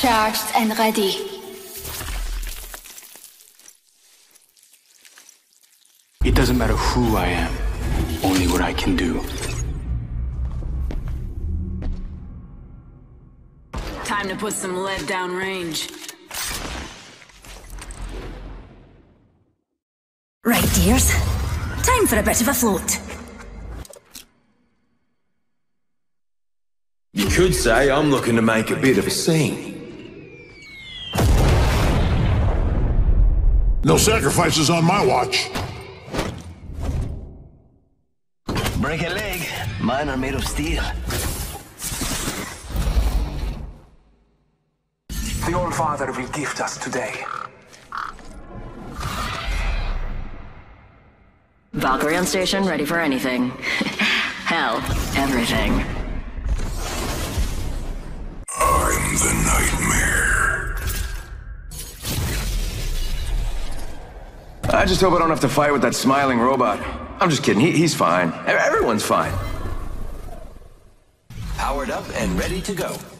Charged and ready. It doesn't matter who I am, only what I can do. Time to put some lead downrange. Right, dears. Time for a bit of a float. You could say I'm looking to make a bit of a scene. No sacrifices on my watch. Break a leg. Mine are made of steel. The All-Father will gift us today. Valkyrie on station, ready for anything. Hell, everything. I'm the nightmare. I just hope I don't have to fight with that smiling robot. I'm just kidding, he's fine. Everyone's fine. Powered up and ready to go.